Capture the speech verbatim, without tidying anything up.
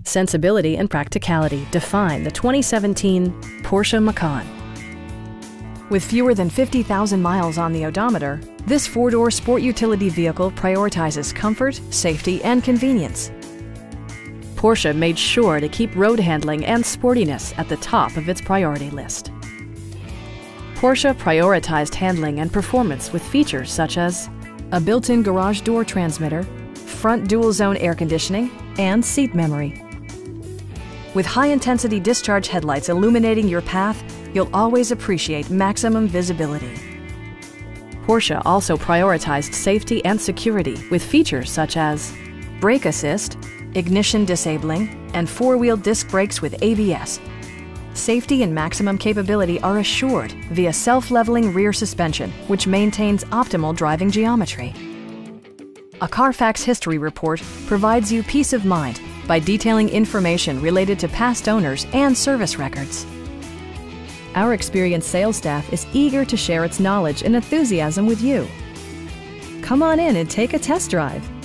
Sensibility and practicality define the twenty seventeen Porsche Macan. With fewer than fifty thousand miles on the odometer, this four-door sport utility vehicle prioritizes comfort, safety, and convenience. Porsche made sure to keep road handling and sportiness at the top of its priority list. Porsche prioritized handling and performance with features such as a built-in garage door transmitter, front dual-zone air conditioning, and seat memory. With high-intensity discharge headlights illuminating your path, you'll always appreciate maximum visibility. Porsche also prioritized safety and security with features such as brake assist, ignition disabling, and four-wheel disc brakes with A B S. Safety and maximum capability are assured via self-leveling rear suspension, which maintains optimal driving geometry. A Carfax history report provides you peace of mind by detailing information related to past owners and service records. Our experienced sales staff is eager to share its knowledge and enthusiasm with you. Come on in and take a test drive.